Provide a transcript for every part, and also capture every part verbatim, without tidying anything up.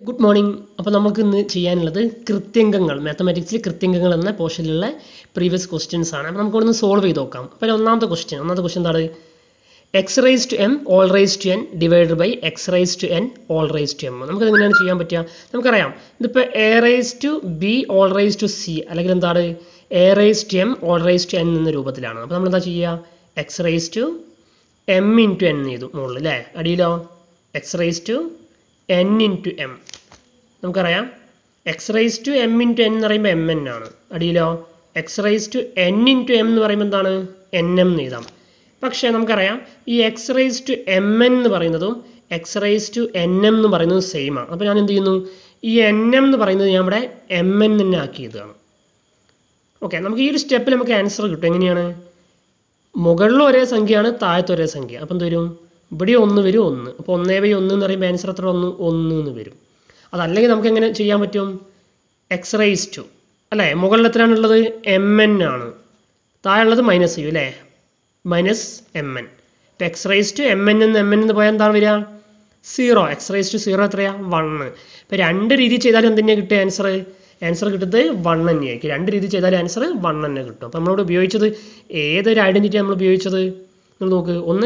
Good morning. അപ്പോൾ നമുക്ക് ഇന്ന് ചെയ്യാനുള്ളത് കൃത്യംഗങ്ങൾ മാത്തമാറ്റിക്സിൽ കൃത്യംഗങ്ങൾ എന്ന പോർഷനിലുള്ള പ്രീവിയസ് ക്വസ്റ്റ്യൻസ് ആണ്. അപ്പോൾ നമുക്ക് ഒന്ന് സോൾവ് ചെയ്ത് നോക്കാം. അപ്പോൾ ഒന്നാമത്തെ ക്വസ്റ്റ്യൻ ഒന്നാമത്തെ ക്വസ്റ്റ്യൻ എന്താണ്? X raise to M whole raise to N divided by X raise to N whole raise to M. നമുക്ക് എങ്ങനെയാണ് ചെയ്യാൻ പറ്റുക? നമുക്കറിയാം ഇതിപ്പോൾ A raise to B whole raise to C അല്ലെങ്കിൽ എന്താണ് A raise to M whole raise to N എന്ന രൂപത്തിലാണ്. അപ്പോൾ നമ്മൾ എന്താ ചെയ്യുക? X raise to M into N ചെയ്തു മുകളിൽ അല്ലേ? അടിയിലോ X raise to N into M. നമുക്കറിയാം X raise to M into N എന്ന് പറയുമ്പോൾ എം എൻ ആണ്. അടിയിലോ X raise to N into M എന്ന് പറയുമ്പോൾ എന്താണ് എൻ എം എന്ന് എഴുതാം. പക്ഷേ നമുക്കറിയാം ഈ X raise to M N എന്ന് പറയുന്നതും X raise to N M എന്ന് പറയുന്നതും സെയിം ആണ്. അപ്പോൾ ഞാൻ എന്ത് ചെയ്യുന്നു? ഈ എൻ എം എന്ന് പറയുന്നത് ഞാൻ ഇവിടെ എം എൻ തന്നെ ആക്കിയതാണ്. ഓക്കെ, നമുക്ക് ഈ ഒരു സ്റ്റെപ്പിൽ നമുക്ക് ആൻസർ കിട്ടും. എങ്ങനെയാണ്? മുകളിലും ഒരേ സംഖ്യയാണ്, താഴത്ത് ഒരേ സംഖ്യ. അപ്പം എന്ത് വരും? ഇവിടെ ഒന്ന് വരും, ഒന്ന്. അപ്പോൾ ഒന്നേ ബൈ ഒന്ന് എന്ന് പറയുമ്പോൾ ആൻസർ എത്ര ഒന്ന് ഒന്ന് എന്ന് വരും. അതല്ലെങ്കിൽ നമുക്ക് എങ്ങനെ ചെയ്യാൻ പറ്റും? എക്സ് റൈസ് ടു അല്ലേ, മുകളിൽ എത്രയാണുള്ളത്? എം എൻ ആണ്, താഴെയുള്ളത് മൈനസ് ചെയ്യും അല്ലേ, മൈനസ് എം എൻ. ഇപ്പം X raise to M N എന്ന് എം എൻ എന്ന് പോയാൽ എന്താണ് വരിക? Zero. X raise to zero എത്രയാ? വണ്ണ്. ഇപ്പം രണ്ട് രീതി ചെയ്താലും എന്തിനാണ് കിട്ടുക? ആൻസർ ആൻസർ കിട്ടുന്നത് വൺ തന്നെയായിരിക്കും. രണ്ട് രീതി ചെയ്താലും ആൻസർ വൺ തന്നെ കിട്ടും. അപ്പം നമ്മളിവിടെ ഉപയോഗിച്ചത് ഏതൊരു ഐഡൻറ്റിറ്റി നമ്മൾ ഉപയോഗിച്ചത്? നിങ്ങൾ നോക്ക്. ഒന്ന്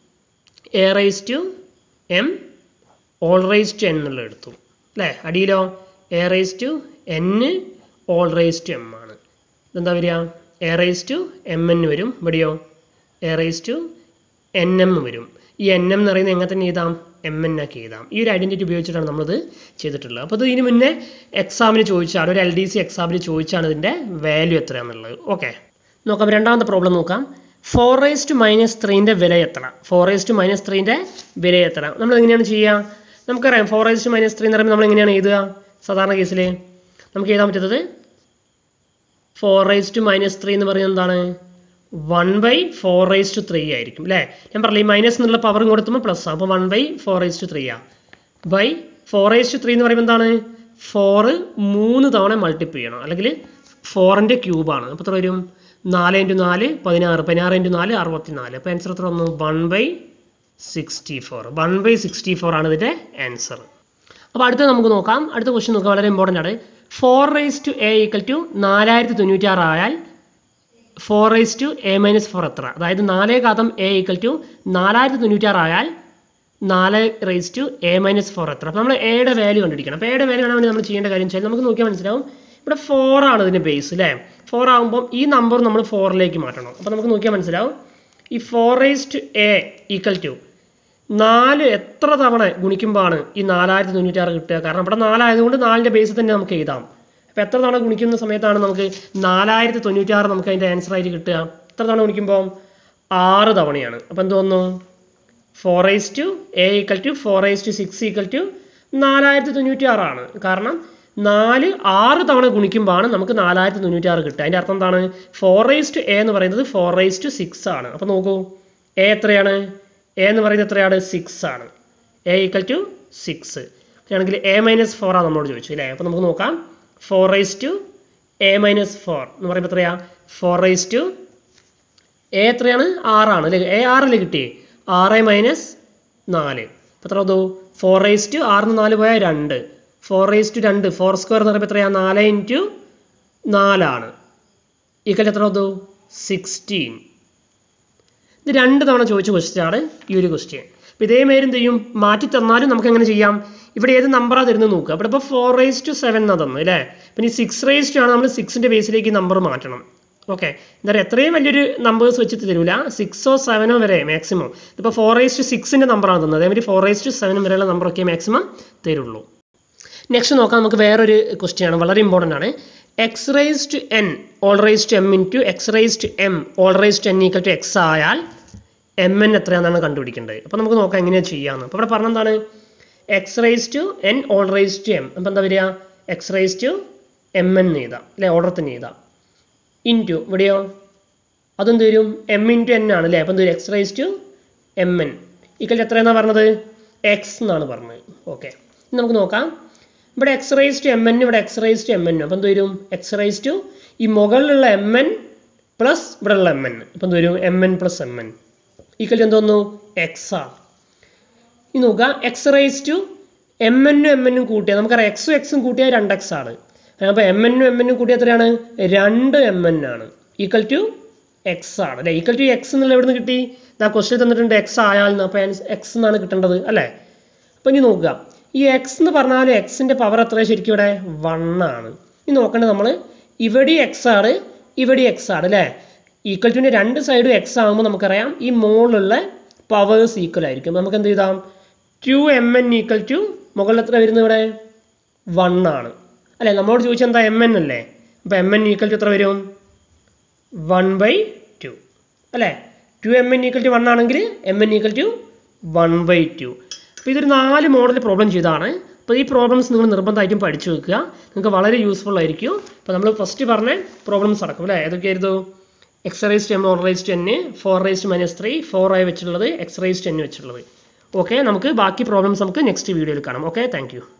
A raise to M whole raise to N എന്നുള്ള എടുത്തു അല്ലേ? അടിയിലോ A raise to N whole raise to M ആണ്. ഇതെന്താ വരിക? A raise to M N വരും. ഇവിടെയോ A raise to N M വരും. ഈ എൻ എം എന്ന് പറയുന്നത് എങ്ങനെ തന്നെ എഴുതാം? എം എൻ ആക്കി എഴുതാം. ഈ ഒരു ഐഡൻറ്റിറ്റി ഉപയോഗിച്ചിട്ടാണ് നമ്മളിത് ചെയ്തിട്ടുള്ളത്. അപ്പോൾ ഇത് ഇതിന് മുന്നേ എക്സാമിന് ചോദിച്ചാണ്, ഒരു എൽ ഡി സി എക്സാമിന് ചോദിച്ചാണ് ഇതിൻ്റെ വാല്യൂ എത്രയാണെന്നുള്ളത്. ഓക്കെ, നോക്കാം. രണ്ടാമത്തെ പ്രോബ്ലം നോക്കാം. ഫോർ റൈസ് ടു മൈനസ് ത്രീൻ്റെ വില എത്ര? ഫോർ റൈസ് ടു മൈനസ് ത്രീൻ്റെ വില എത്ര? നമ്മൾ എങ്ങനെയാണ് ചെയ്യുക? നമുക്കറിയാം four raise to minus three എന്ന് പറയുമ്പോൾ നമ്മൾ എങ്ങനെയാണ് എഴുതുക? സാധാരണ കേസിൽ നമുക്ക് എഴുതാൻ പറ്റുന്നത് four raise to minus three എന്ന് പറയുന്നത് എന്താണ്? One by four raise to three ആയിരിക്കും അല്ലേ? ഞാൻ പറഞ്ഞില്ല ഈ മൈനസ് എന്നുള്ള പവറും കൊടുത്തുമ്പോൾ പ്ലസ് ആണ്. അപ്പോൾ one by four raise to three ആ by four raise to three എന്ന് പറയുമ്പോൾ എന്താണ്? ഫോറ് മൂന്ന് തവണ മൾട്ടിപ്ലൈ ചെയ്യണം, അല്ലെങ്കിൽ ഫോറിൻ്റെ ക്യൂബാണ്. അപ്പോൾ എത്ര വരും? നാല് ഇൻറ്റു നാല് പതിനാറ്, പതിനാറ് ഇൻറ്റു നാല് അറുപത്തി നാല്. അപ്പോൾ ആൻസർ എത്ര വന്നു? One by sixty four. One by sixty four ആണ് ഇതിൻ്റെ ആൻസർ. അപ്പോൾ അടുത്ത നമുക്ക് നോക്കാം. അടുത്ത ക്വസ്റ്റ്യൻ നോക്കാം, വളരെ ഇമ്പോർട്ടൻ്റ് ആണ്. Four raise to A equal to നാലായിരത്തി തൊണ്ണൂറ്റാറ് ആയാൽ four raise to A minus four എത്ര? അതായത് നാല് ഘാതം എ ഈക്വൽ ടു നാലായിരത്തി തൊണ്ണൂറ്റാറ് ആയാൽ നാല് raise to A minus four എത്ര? അപ്പോൾ നമ്മൾ എയുടെ വാല്യൂ കണ്ടുപിടിക്കണം. അപ്പോൾ എയുടെ വാല്യൂ കാണാൻ വേണ്ടി നമ്മൾ ചെയ്യേണ്ട കാര്യം വെച്ചാൽ നമുക്ക് നോക്കിയാൽ മനസ്സിലാവും ഇവിടെ ഫോർ ആണ് ഇതിൻ്റെ ബേസ് അല്ലേ? ഫോർ ആകുമ്പോൾ ഈ നമ്പർ നമ്മൾ ഫോറിലേക്ക് മാറ്റണം. അപ്പോൾ നമുക്ക് നോക്കിയാൽ മനസ്സിലാവും ഈ four raise to A equal to നാല് എത്ര തവണ ഗുണിക്കുമ്പോഴാണ് ഈ നാലായിരത്തി തൊണ്ണൂറ്റാറ് കിട്ടുക? കാരണം ഇവിടെ നാലായതുകൊണ്ട് നാലിൻ്റെ ബേസിൽ തന്നെ നമുക്ക് എഴുതാം. അപ്പോൾ എത്ര തവണ ഗുണിക്കുന്ന സമയത്താണ് നമുക്ക് നാലായിരത്തി തൊണ്ണൂറ്റാറ് നമുക്ക് അതിൻ്റെ ആൻസർ ആയിട്ട് കിട്ടുക? എത്ര തവണ ഗുണിക്കുമ്പോൾ? ആറ് തവണയാണ്. അപ്പോൾ എന്ത് തോന്നുന്നു? Four raise to A equal to four raise to six equal to നാലായിരത്തി തൊണ്ണൂറ്റാറാണ്. കാരണം നാല് ആറ് തവണ ഗുണിക്കുമ്പോഴാണ് നമുക്ക് നാലായിരത്തി തൊണ്ണൂറ്റാറ് കിട്ടുക. അതിൻ്റെ അർത്ഥം എന്താണ്? ഫോർ റൈസ് ടു എ എന്ന് പറയുന്നത് ഫോർ റൈസ് ടു സിക്സ് ആണ്. അപ്പോൾ നോക്കൂ, എ എത്രയാണ്? എ എന്ന് പറയുന്നത് എത്രയാണ്? സിക്സ് ആണ്. എ ഈക്വൽ ടു സിക്സ് ആണെങ്കിൽ എ മൈനസ് ഫോർ ആണ് നമ്മളോട് ചോദിച്ചു അല്ലേ? അപ്പോൾ നമുക്ക് നോക്കാം. Four raise to A minus four എന്ന് പറയുമ്പോൾ എത്രയാ? ഫോർ റൈസ് ടു എ എത്രയാണ്? ആറാണ് അല്ലേ? എ ആറല്ലേ കിട്ടിയേ? ആറ് മൈനസ് നാല്. അപ്പോൾ എത്ര വന്നു? ഫോർ റൈസ് ടു ആറിന് നാല് പോയാൽ രണ്ട്. ഫോർ റൈസ് ടു രണ്ട് ഫോർ സ്ക്വയർ എന്ന് പറയുമ്പോൾ എത്രയാണ്? നാല് ഇൻറ്റു നാലാണ്. ഈക്വൽ എത്ര വന്നു? സിക്സ്റ്റീൻ. ഇത് രണ്ട് തവണ ചോദിച്ച ക്വസ്റ്റ്യൻ ആണ് ഈ ഒരു ക്വസ്റ്റ്യൻ. അപ്പോൾ ഇതേമാതിരി എന്ത് ചെയ്യും? മാറ്റി തന്നാലും നമുക്ക് എങ്ങനെ ചെയ്യാം? ഇവിടെ ഏത് നമ്പറാണ് തരുന്നത് നോക്കുക. അപ്പോൾ ഇപ്പോൾ ഫോർ റൈസ് ടു സെവൻ എന്നാണ് തന്നു അല്ലേ? പിന്നെ ഈ സിക്സ് റൈസ് ടു ആണ് നമ്മൾ സിക്സിൻ്റെ ബേസിലേക്ക് നമ്പർ മാറ്റണം. ഓക്കെ, എന്താ പറയുക, എത്രയും വലിയൊരു നമ്പേഴ്സ് വെച്ചിട്ട് തരില്ല, സിക്സോ സെവനോ വരെ മാക്സിമം. ഇപ്പോൾ ഫോർ റൈസ് ടു സിക്സിൻ്റെ നമ്പറാണ് തന്നത്, അതേമാതിരി ഫോർ റൈസ് ടു സെവൻ വരെയുള്ള നമ്പറൊക്കെ മാക്സിമം തരുള്ളൂ. നെക്സ്റ്റ് നോക്കാം. നമുക്ക് വേറൊരു ക്വസ്റ്റ്യൻ ആണ്, വളരെ ഇമ്പോർട്ടൻ്റ് ആണ്. X raise to N whole raise to M into X raise to M whole raise to N equal to X ആയാൽ എം എൻ എത്രയാണെന്നാണ് കണ്ടുപിടിക്കേണ്ടത്. അപ്പോൾ നമുക്ക് നോക്കാം എങ്ങനെയാണ് ചെയ്യാമെന്ന്. അപ്പോൾ ഇവിടെ പറഞ്ഞെന്താണ്? X raise to N whole raise to M. അപ്പോൾ എന്താ വരിക? X raise to M N എഴുതാം അല്ലേ? ഓർഡർ തന്നെ എഴുതാം. ഇൻറ്റു ഇവിടെയോ അതെന്ത് വരും? എം ഇൻറ്റു എൻ ആണ് അല്ലേ? അപ്പോൾ എന്ത് വരും? X raise to M N equal എത്രയെന്നാണ് പറഞ്ഞത്? എക്സ് എന്നാണ് പറഞ്ഞത്. ഓക്കെ, നമുക്ക് നോക്കാം. ഇവിടെ X raise to M N, ഇവിടെ X raise to M N. അപ്പോൾ എന്ത് വരും? എക്സ് റൈസ് ടു ഈ മുകളിലുള്ള എം എൻ പ്ലസ് ഇവിടെ ഉള്ള എം എൻ. അപ്പോൾ എന്ത് വരും? M N plus M N equal എന്തോന്നു? എക്സ് ആണ്. ഇനി നോക്കുക, എക്സ് റൈസ് ടു എം എന്നും എം എന്നും കൂട്ടിയാൽ നമുക്കറിയാം എക്സും എക്സും കൂട്ടിയാൽ രണ്ട് എക്സ് ആണ്. അപ്പോൾ എം എന്നും എം എന്നും കൂട്ടിയാൽ എത്രയാണ്? രണ്ട് എം എൻ ആണ്. ഈക്വൽ ടു എക്സ് ആണ് അല്ലേ? ഈക്വൽ ടു എക്സ് എന്നുള്ള എവിടെ നിന്ന് കിട്ടി? ആ ക്വസ്റ്റ്യൻ തന്നിട്ടുണ്ട് എക്സ് ആയാൽ, അപ്പോൾ എക്സ് എന്നാണ് കിട്ടേണ്ടത് അല്ലേ? അപ്പോൾ ഇനി നോക്കുക, ഈ എക്സ് എന്ന് പറഞ്ഞാൽ എക്സിൻ്റെ പവർ എത്ര ശരിക്കും ഇവിടെ? വൺ ആണ്. ഇനി നോക്കേണ്ടത് നമ്മൾ ഇവിടെ എക്സ് ആണ്, ഇവിടെ എക്സ് ആണ് അല്ലേ? ഈക്വൽ ടുവിൻ്റെ രണ്ട് സൈഡും എക്സ് ആകുമ്പോൾ നമുക്കറിയാം ഈ മുകളിലുള്ള പവേഴ്സ് ഈക്വൽ ആയിരിക്കും. നമുക്ക് എന്ത് ചെയ്താം? Two M N equal to മുകളിൽ എത്ര വരുന്നത് ഇവിടെ? വൺ ആണ് അല്ലേ? നമ്മളോട് ചോദിച്ചാൽ എന്താ? എം എൻ അല്ലേ? അപ്പോൾ എം എൻ ഈക്വൽ ടു എത്ര വരും? വൺ ബൈ ടു അല്ലേ? Two M N equal to one ആണെങ്കിൽ M N equal to one by two. അപ്പോൾ ഇതൊരു നാല് മോഡൽ പ്രോബ്ലം ചെയ്താണ്. അപ്പോൾ ഈ പ്രോബ്ലംസ് നിങ്ങൾ നിർബന്ധമായിട്ടും പഠിച്ചു വെക്കുക, നിങ്ങൾക്ക് വളരെ യൂസ്ഫുൾ ആയിരിക്കും. അപ്പോൾ നമ്മൾ ഫസ്റ്റ് പറഞ്ഞ പ്രോബ്ലംസ് അടക്കും അല്ലേ? ഏതൊക്കെയായിരുന്നു? X raise to M or raise to N, four raise to minus three, four ആയി വെച്ചിട്ടുള്ളത്, എക്സ് റൈസ് ടു എൻ വെച്ചിട്ടുള്ളത്. ഓക്കെ, നമുക്ക് ബാക്കി പ്രോബ്ലംസ് നമുക്ക് നെക്സ്റ്റ് വീഡിയോയിൽ കാണാം. Okay, thank U.